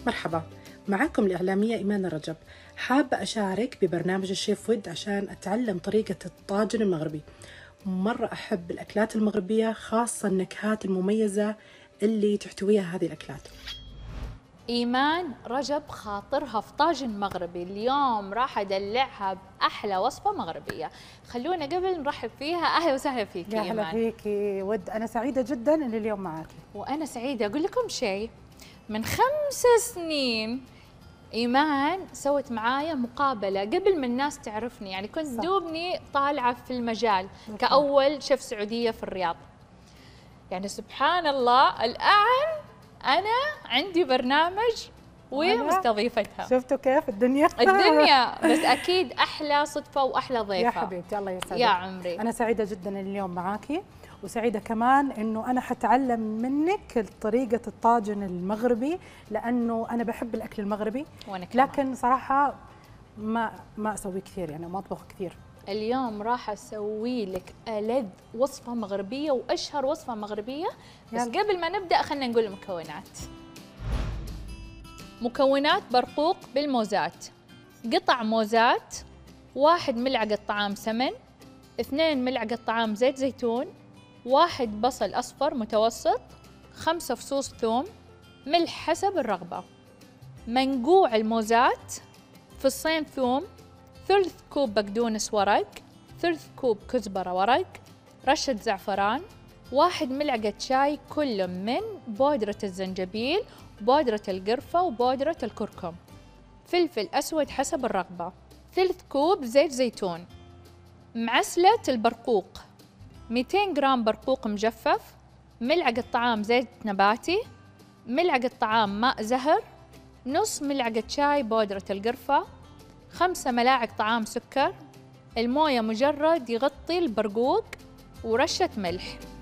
مرحبا، معكم الإعلامية إيمان رجب. حابة أشارك ببرنامج الشيف ود عشان أتعلم طريقة الطاجن المغربي. مرة أحب الأكلات المغربية، خاصة النكهات المميزة اللي تحتويها هذه الأكلات. إيمان رجب خاطرها في طاجن مغربي، اليوم راح أدلعها بأحلى وصفة مغربية. خلونا قبل نرحب فيها. أهلا وسهلا فيك يا إيمان. هلا فيكي ود، أنا سعيدة جدا إني اليوم معاكي. وأنا سعيدة. أقول لكم شيء، من 5 سنين إيمان سوت معايا مقابلة قبل ما الناس تعرفني، يعني كنت دوبني طالعة في المجال كأول شيف سعودية في الرياض. يعني سبحان الله الآن أنا عندي برنامج ومستضيفتها. شفتوا كيف الدنيا؟ الدنيا بس أكيد أحلى صدفة وأحلى ضيفة. يا حبيبتي الله يسعدك. يا عمري أنا سعيدة جدا اليوم معاكي، وسعيدة كمان إنه أنا حتعلم منك طريقة الطاجن المغربي، لأنه أنا بحب الأكل المغربي. وأنا كمان. لكن صراحة ما أسوي كثير، يعني ما أطبخ كثير. اليوم راح أسوي لك ألذ وصفة مغربية وأشهر وصفة مغربية. بس قبل ما نبدأ خلينا نقول المكونات. مكونات: برقوق بالموزات، قطع موزات، 1 ملعقة طعام سمن، 2 ملعقة طعام زيت زيتون، 1 بصل أصفر متوسط، 5 فصوص ثوم، ملح حسب الرغبة. منقوع الموزات، فصين ثوم، ثلث كوب بقدونس ورق، ثلث كوب كزبرة ورق، رشة زعفران، 1 ملعقة شاي كل من بودرة الزنجبيل، بودرة القرفة وبودرة الكركم، فلفل أسود حسب الرغبة، ثلث كوب زيت زيتون، معسلة البرقوق، 200 جرام برقوق مجفف، ملعقة طعام زيت نباتي، ملعقة طعام ماء زهر، نص ملعقة شاي بودرة القرفة، 5 ملاعق طعام سكر، الموية مجرد يغطي البرقوق، ورشة ملح.